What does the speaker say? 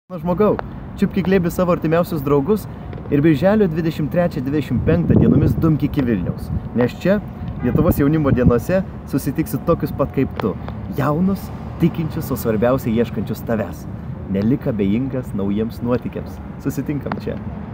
Žmogau, čiupk į glėbį savo artimiausius draugus ir birželio 23-25 dienomis dumk iki Vilniaus, nes čia, Lietuvos jaunimo dienose, susitiksi tokius pat kaip tu, jaunus, tikinčius, o svarbiausiai ieškančius tavęs. Nelik abejingas naujiems nuotykiams. Susitinkam čia.